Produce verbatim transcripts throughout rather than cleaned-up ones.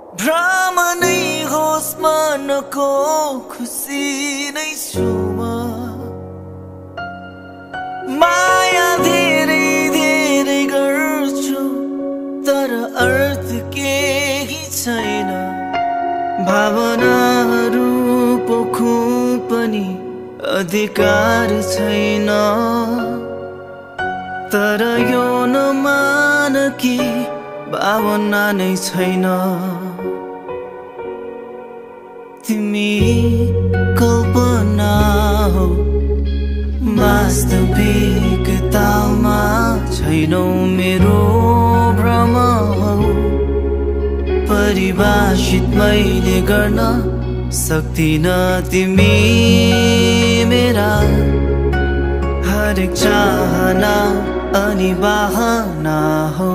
भ्रम नै होस् मनको खुसी नै छु म माया धेरै धेरै गर्छु तर अर्थ केही छैन भावनाहरू पोख्नु पनि अधिकार छैन तर यो नमान कि भावना नै छैन तिमी कल्पना हो वास्तविकतामा छैनौ मेरो भ्रम हो परिभाषित मैले गर्न सक्दिन तिमी मेरा हरेक चाहना अनि बहाना हो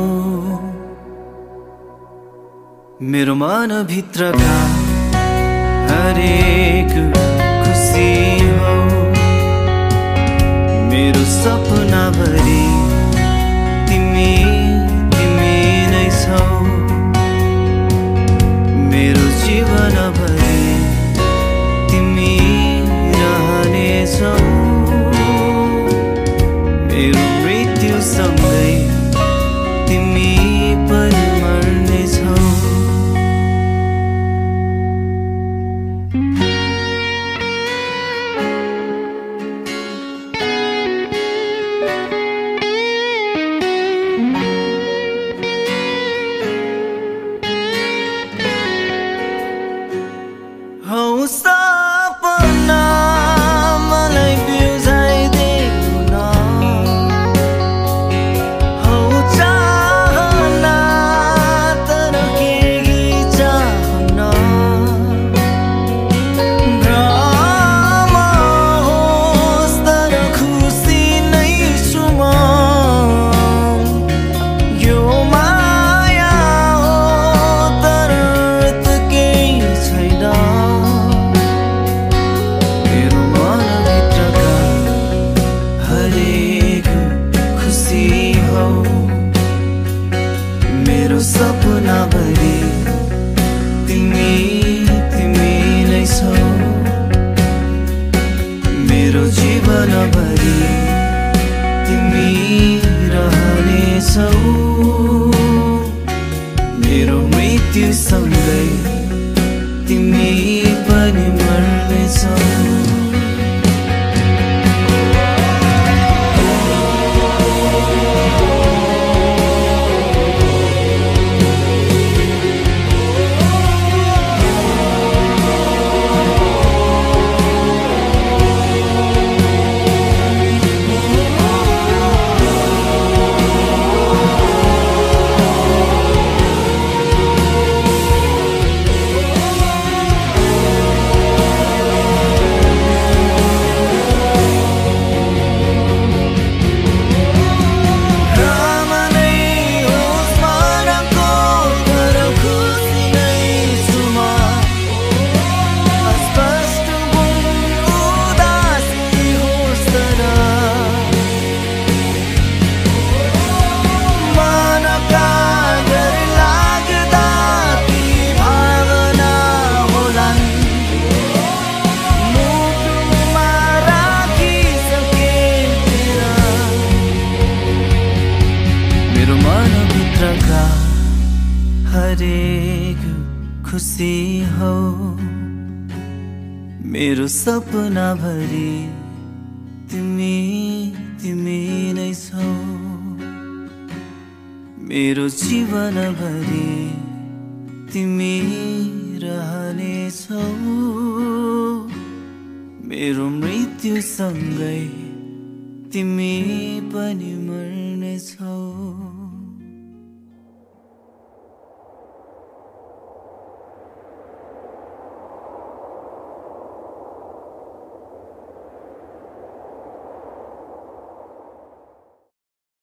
मेरो मनभित्रका हरेक खुसी हो मेरो सपना भरि तिमी तिमी नै छौ मेरो जीवन भरि तिमी रहनेछौ मेरो मृत्युसँगै तिमी पनि मर्नेछौ हौ सपना मलाई बिउझाइदेऊ न हौ चाहना तर केही चाहन्न भ्रम होस् तर खुसी नै छु म यो माया हो तर अर्थ केही छैन मेरो सपना भरि तिमी तिमी नै छौ मेरो जीवन भरि तिमी रहनेछौ मेरो मृत्युसँगै तिमी पनि मर्नेछौ मेरो मनभित्रका हरेक खुसी हो मेरो सपना भरि तिमी तिमी नै छौ मेरो जीवन भरि तिमी रहनेछौ मेरो मृत्युसँगै तिमी पनि मर्नेछौ।